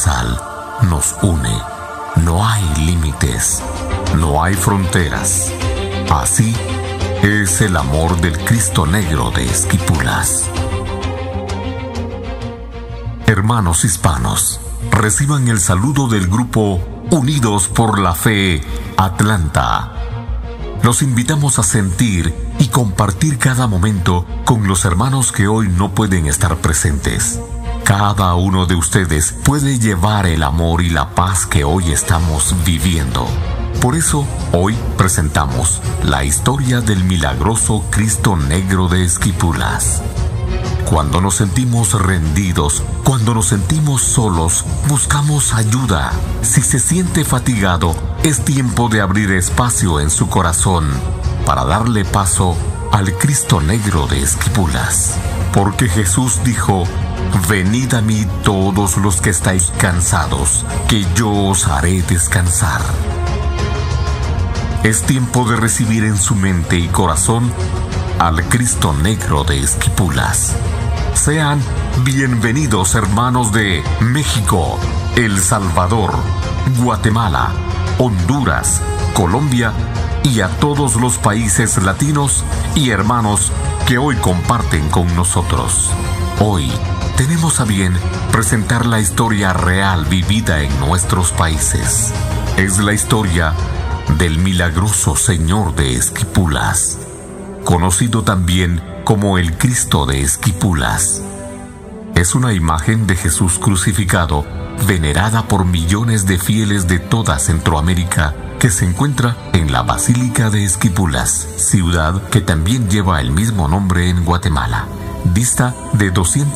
universal nos une. No hay límites, no hay fronteras. Así es el amor del Cristo Negro de Esquipulas. Hermanos hispanos, reciban el saludo del grupo Unidos por la Fe Atlanta. Los invitamos a sentir y compartir cada momento con los hermanos que hoy no pueden estar presentes. Cada uno de ustedes puede llevar el amor y la paz que hoy estamos viviendo. Por eso, hoy presentamos la historia del milagroso Cristo Negro de Esquipulas. Cuando nos sentimos rendidos, cuando nos sentimos solos, buscamos ayuda. Si se siente fatigado, es tiempo de abrir espacio en su corazón para darle paso al Cristo Negro de Esquipulas. Porque Jesús dijo: venid a mí todos los que estáis cansados, que yo os haré descansar. Es tiempo de recibir en su mente y corazón al Cristo Negro de Esquipulas. Sean bienvenidos, hermanos de México, El Salvador, Guatemala, Honduras, Colombia y a todos los países latinos y hermanos que hoy comparten con nosotros. Hoy tenemos a bien presentar la historia real vivida en nuestros países. Es la historia del milagroso Señor de Esquipulas, conocido también como el Cristo de Esquipulas. Es una imagen de Jesús crucificado, venerada por millones de fieles de toda Centroamérica, que se encuentra en la Basílica de Esquipulas, ciudad que también lleva el mismo nombre en Guatemala. Dista de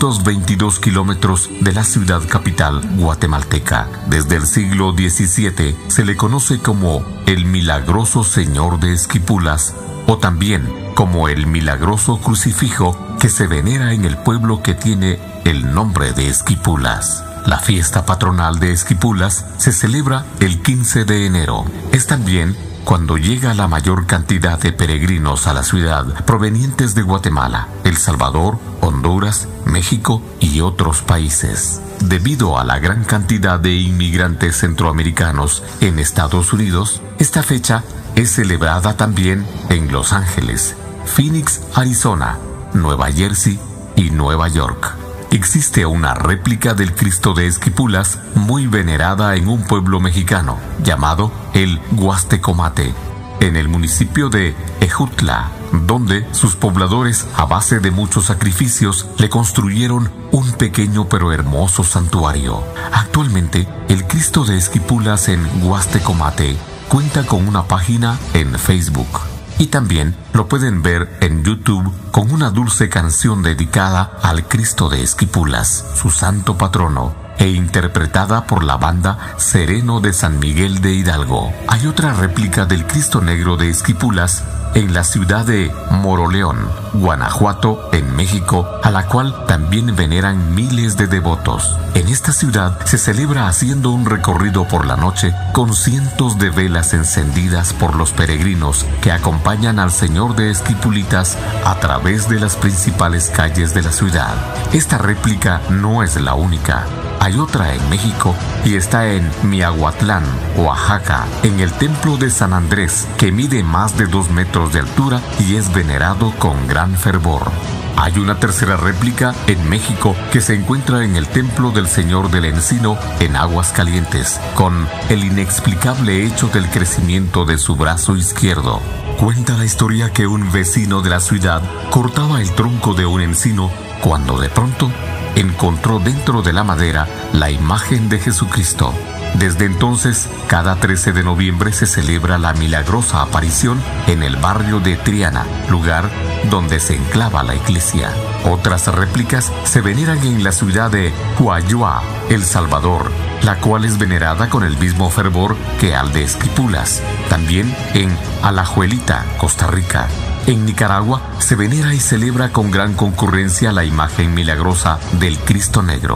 222 kilómetros de la ciudad capital guatemalteca. Desde el siglo XVII se le conoce como el milagroso Señor de Esquipulas, o también como el milagroso crucifijo que se venera en el pueblo que tiene el nombre de Esquipulas. La fiesta patronal de Esquipulas se celebra el 15 de enero. Es también cuando llega la mayor cantidad de peregrinos a la ciudad provenientes de Guatemala, El Salvador, Honduras, México y otros países. Debido a la gran cantidad de inmigrantes centroamericanos en Estados Unidos, esta fecha es celebrada también en Los Ángeles, Phoenix, Arizona, Nueva Jersey y Nueva York. Existe una réplica del Cristo de Esquipulas muy venerada en un pueblo mexicano llamado el Huastecomate, en el municipio de Ejutla, donde sus pobladores, a base de muchos sacrificios, le construyeron un pequeño pero hermoso santuario. Actualmente, el Cristo de Esquipulas en Huastecomate cuenta con una página en Facebook. Y también lo pueden ver en YouTube con una dulce canción dedicada al Cristo de Esquipulas, su santo patrono, e interpretada por la banda Sereno de San Miguel de Hidalgo. Hay otra réplica del Cristo Negro de Esquipulas en la ciudad de Moroleón, Guanajuato, en México, a la cual también veneran miles de devotos. En esta ciudad se celebra haciendo un recorrido por la noche con cientos de velas encendidas por los peregrinos que acompañan al Señor de Esquipulitas a través de las principales calles de la ciudad. Esta réplica no es la única. Hay otra en México y está en Miahuatlán, Oaxaca, en el templo de San Andrés, que mide más de 2 metros de altura y es venerado con gran fervor. Hay una tercera réplica en México que se encuentra en el templo del Señor del Encino en Aguascalientes, con el inexplicable hecho del crecimiento de su brazo izquierdo. Cuenta la historia que un vecino de la ciudad cortaba el tronco de un encino cuando de pronto encontró dentro de la madera la imagen de Jesucristo. Desde entonces, cada 13 de noviembre se celebra la milagrosa aparición en el barrio de Triana, lugar donde se enclava la iglesia. Otras réplicas se veneran en la ciudad de Huayua, El Salvador, la cual es venerada con el mismo fervor que al de Esquipulas. También en Alajuelita, Costa Rica. En Nicaragua se venera y celebra con gran concurrencia la imagen milagrosa del Cristo Negro.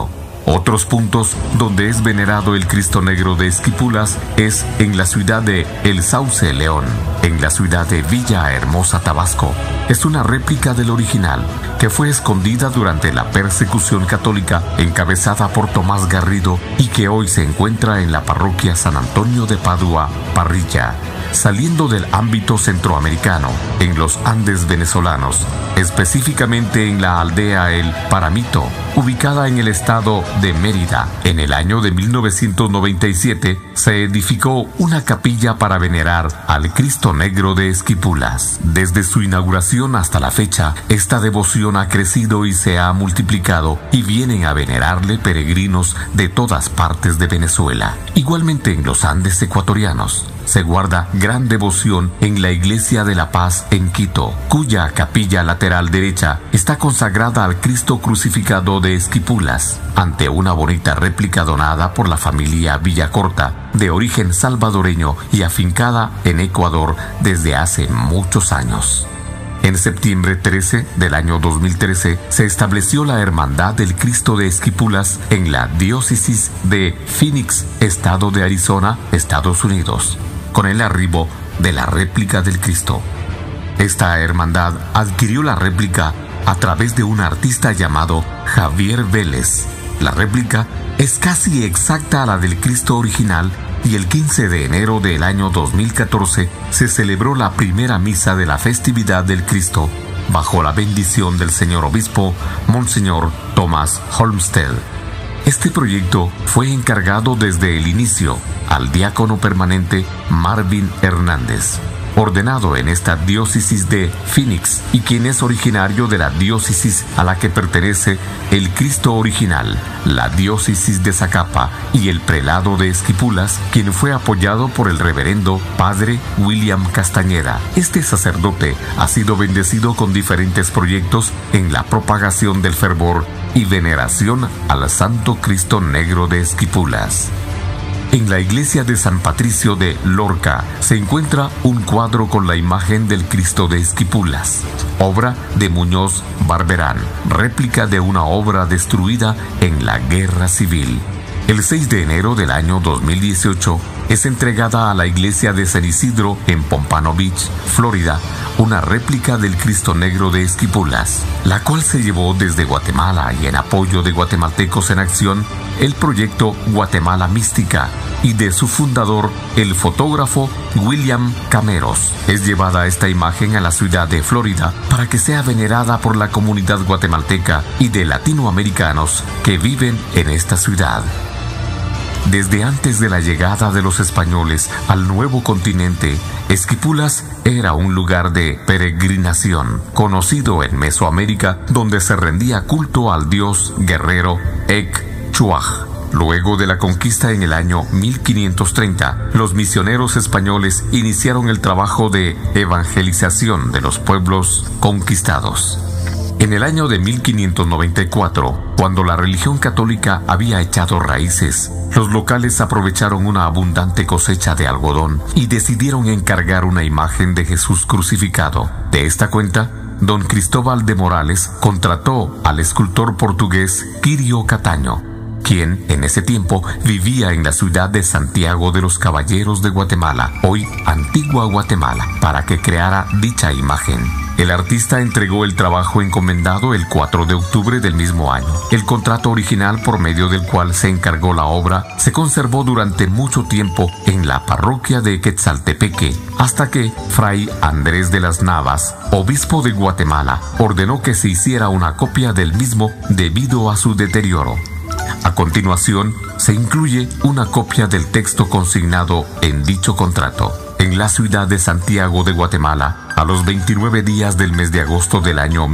Otros puntos donde es venerado el Cristo Negro de Esquipulas es en la ciudad de El Sauce, León, en la ciudad de Villahermosa, Tabasco. Es una réplica del original que fue escondida durante la persecución católica encabezada por Tomás Garrido y que hoy se encuentra en la parroquia San Antonio de Padua, Parrilla, saliendo del ámbito centroamericano, en los Andes venezolanos, específicamente en la aldea El Paramito, ubicada en el estado de Mérida. En el año de 1997 se edificó una capilla para venerar al Cristo Negro de Esquipulas. Desde su inauguración hasta la fecha, esta devoción ha crecido y se ha multiplicado y vienen a venerarle peregrinos de todas partes de Venezuela. Igualmente en los Andes ecuatorianos se guarda gran devoción en la Iglesia de la Paz en Quito, cuya capilla lateral derecha está consagrada al Cristo crucificado de Esquipulas, ante una bonita réplica donada por la familia Villacorta, de origen salvadoreño y afincada en Ecuador desde hace muchos años. En septiembre 13 del año 2013 se estableció la Hermandad del Cristo de Esquipulas en la diócesis de Phoenix, estado de Arizona, Estados Unidos, con el arribo de la réplica del Cristo. Esta hermandad adquirió la réplica a través de un artista llamado Javier Vélez. La réplica es casi exacta a la del Cristo original y el 15 de enero del año 2014 se celebró la primera misa de la festividad del Cristo bajo la bendición del señor obispo Monseñor Tomás Olmsted. Este proyecto fue encargado desde el inicio al diácono permanente Marvin Hernández, ordenado en esta diócesis de Phoenix y quien es originario de la diócesis a la que pertenece el Cristo original, la diócesis de Zacapa, y el prelado de Esquipulas, quien fue apoyado por el reverendo padre William Castañeda. Este sacerdote ha sido bendecido con diferentes proyectos en la propagación del fervor y veneración al Santo Cristo Negro de Esquipulas. En la iglesia de San Patricio de Lorca se encuentra un cuadro con la imagen del Cristo de Esquipulas, obra de Muñoz Barberán, réplica de una obra destruida en la Guerra Civil. El 6 de enero del año 2018 es entregada a la iglesia de San Isidro en Pompano Beach, Florida, una réplica del Cristo Negro de Esquipulas, la cual se llevó desde Guatemala y en apoyo de Guatemaltecos en Acción, el proyecto Guatemala Mística, y de su fundador, el fotógrafo William Cameros. Es llevada esta imagen a la ciudad de Florida para que sea venerada por la comunidad guatemalteca y de latinoamericanos que viven en esta ciudad. Desde antes de la llegada de los españoles al nuevo continente, Esquipulas era un lugar de peregrinación, conocido en Mesoamérica, donde se rendía culto al dios guerrero Ec-Chuaj. Luego de la conquista en el año 1530, los misioneros españoles iniciaron el trabajo de evangelización de los pueblos conquistados. En el año de 1594, cuando la religión católica había echado raíces, los locales aprovecharon una abundante cosecha de algodón y decidieron encargar una imagen de Jesús crucificado. De esta cuenta, don Cristóbal de Morales contrató al escultor portugués Quirio Cataño, quien en ese tiempo vivía en la ciudad de Santiago de los Caballeros de Guatemala, hoy Antigua Guatemala, para que creara dicha imagen. El artista entregó el trabajo encomendado el 4 de octubre del mismo año. El contrato original por medio del cual se encargó la obra se conservó durante mucho tiempo en la parroquia de Quetzaltepeque, hasta que Fray Andrés de las Navas, obispo de Guatemala, ordenó que se hiciera una copia del mismo debido a su deterioro. A continuación, se incluye una copia del texto consignado en dicho contrato. En la ciudad de Santiago de Guatemala, a los 29 días del mes de agosto del año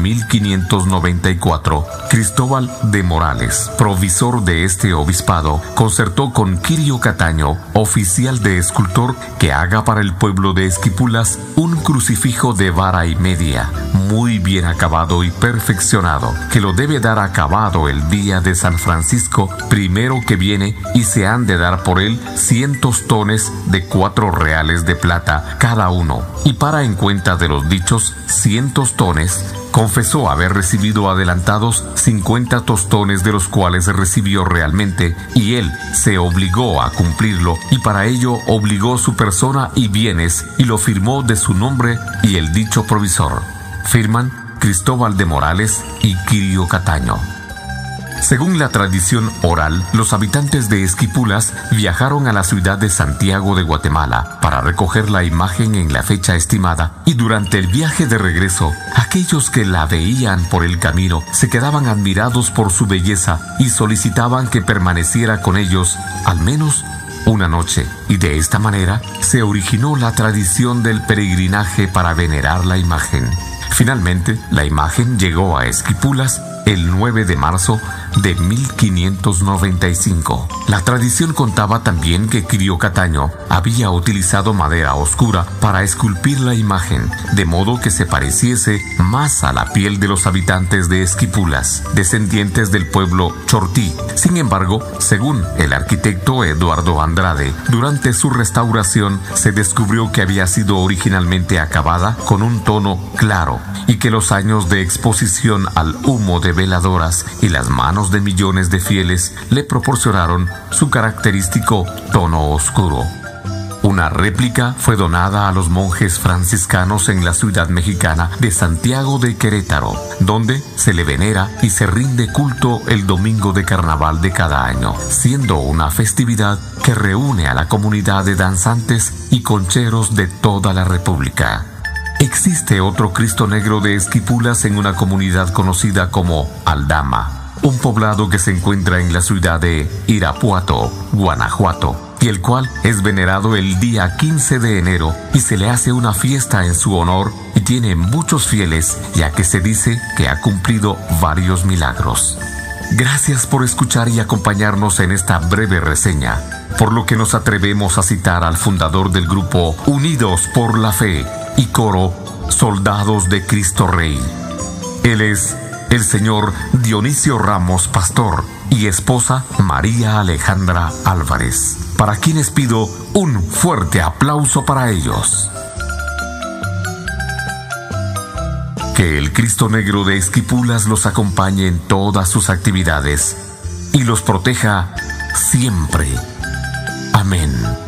1594, Cristóbal de Morales, provisor de este obispado, concertó con Quirio Cataño, oficial de escultor, que haga para el pueblo de Esquipulas un crucifijo de vara y media, muy bien acabado y perfeccionado, que lo debe dar acabado el día de San Francisco primero que viene, y se han de dar por él 100 tostones de 4 reales de plata cada uno, y para en cuenta de los dichos 100 tostones, confesó haber recibido adelantados 50 tostones, de los cuales recibió realmente, y él se obligó a cumplirlo, y para ello obligó su persona y bienes, y lo firmó de su nombre y el dicho provisor. Firman Cristóbal de Morales y Quirio Cataño. Según la tradición oral, los habitantes de Esquipulas viajaron a la ciudad de Santiago de Guatemala para recoger la imagen en la fecha estimada, y durante el viaje de regreso, aquellos que la veían por el camino se quedaban admirados por su belleza y solicitaban que permaneciera con ellos al menos una noche, y de esta manera se originó la tradición del peregrinaje para venerar la imagen. Finalmente, la imagen llegó a Esquipulas el 9 de marzo de 1595. La tradición contaba también que Quirio Cataño había utilizado madera oscura para esculpir la imagen, de modo que se pareciese más a la piel de los habitantes de Esquipulas, descendientes del pueblo chortí. Sin embargo, según el arquitecto Eduardo Andrade, durante su restauración se descubrió que había sido originalmente acabada con un tono claro, y que los años de exposición al humo de veladoras y las manos de millones de fieles le proporcionaron su característico tono oscuro. Una réplica fue donada a los monjes franciscanos en la ciudad mexicana de Santiago de Querétaro, donde se le venera y se rinde culto el domingo de carnaval de cada año, siendo una festividad que reúne a la comunidad de danzantes y concheros de toda la República. Existe otro Cristo Negro de Esquipulas en una comunidad conocida como Aldama, un poblado que se encuentra en la ciudad de Irapuato, Guanajuato, y el cual es venerado el día 15 de enero y se le hace una fiesta en su honor, y tiene muchos fieles, ya que se dice que ha cumplido varios milagros. Gracias por escuchar y acompañarnos en esta breve reseña, por lo que nos atrevemos a citar al fundador del grupo Unidos por la Fe y coro Soldados de Cristo Rey. Él es el señor Dionisio Ramos Pastor y esposa María Alejandra Álvarez, para quienes pido un fuerte aplauso para ellos. Que el Cristo Negro de Esquipulas los acompañe en todas sus actividades y los proteja siempre. Amén.